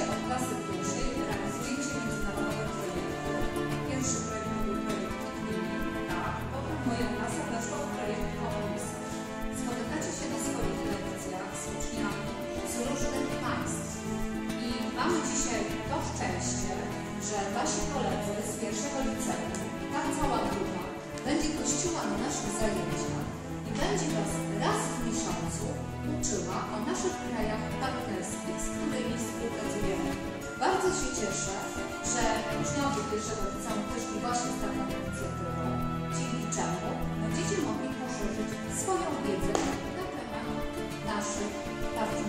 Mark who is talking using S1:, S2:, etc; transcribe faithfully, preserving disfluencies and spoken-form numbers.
S1: studenci od klasy pierwszej realizujecie międzynarodowe projekty. Pierwszy projekt był projekt Klinika, potem moja klasa weszła w projekt Komunisa. Spotykacie się na swoich lekcjach z uczniami z różnych państw. I mamy dzisiaj to szczęście, że wasi koledzy z pierwszego liceum, ta cała grupa, będzie gościła na naszych zajęciach i będzie was raz w miesiącu uczyła o naszych krajach partnerskich, z którymi współpracujemy. Bardzo się cieszę, że uczniowie pierwszego liceum wyszli właśnie z taką inicjatywą, dzięki czemu będziecie mogli poszerzyć swoją wiedzę na temat naszych partnerskich.